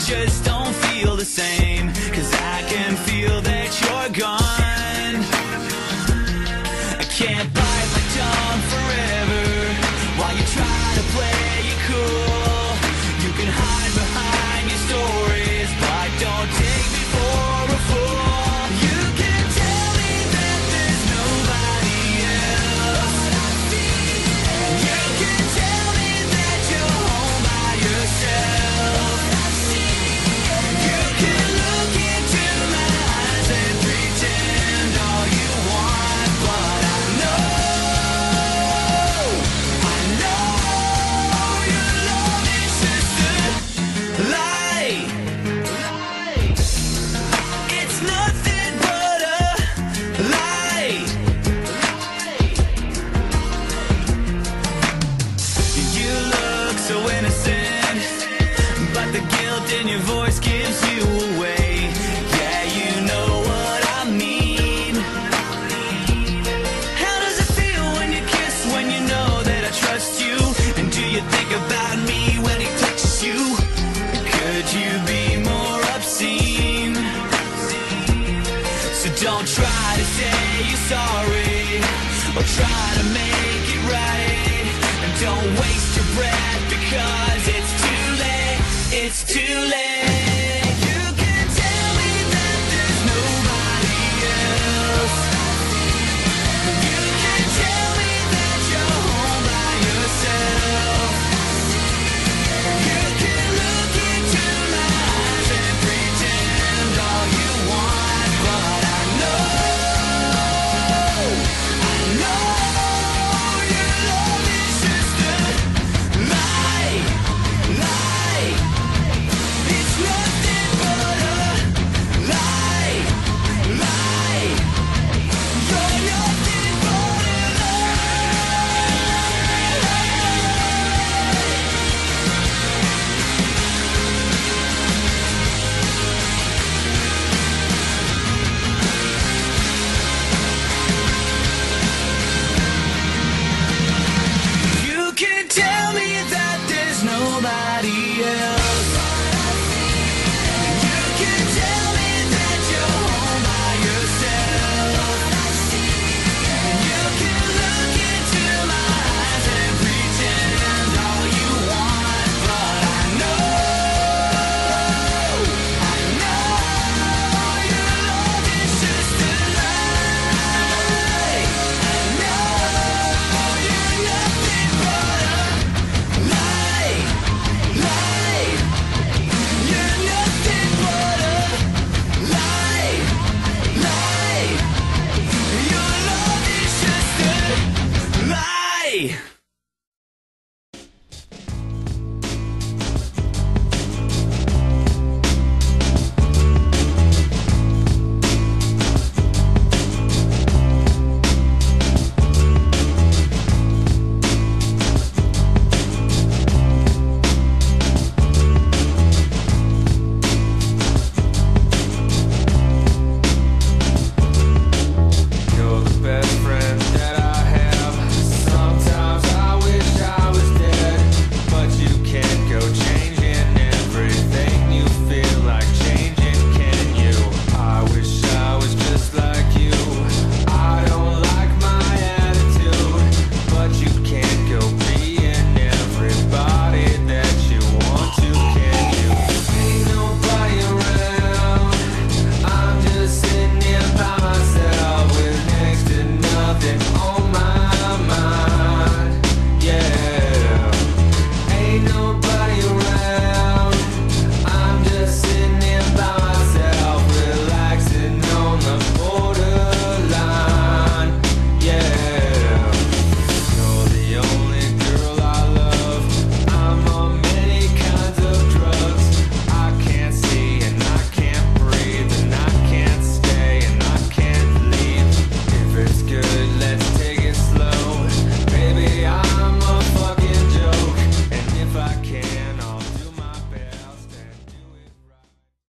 just don't feel the same, 'cause I can feel that you're gone. I can't bite my tongue forever while you try to play it cool. You can hide behind your stories, but don't take me for a fool. You can tell me that there's nobody else. You can tell me that you're home by yourself. You can look into my eyes and pretend all you want, but I know your love is just a lie. It's nothing but a lie. You look so innocent, but the guilt in your voice gives you away. Yeah, you know what I mean. How does it feel when you kiss, when you know that I trust you? And do you think about me when he touches you? Could you be more obscene? So don't try to say you're sorry, or try to make it right. And don't waste your breath, because it's too late. It's too late.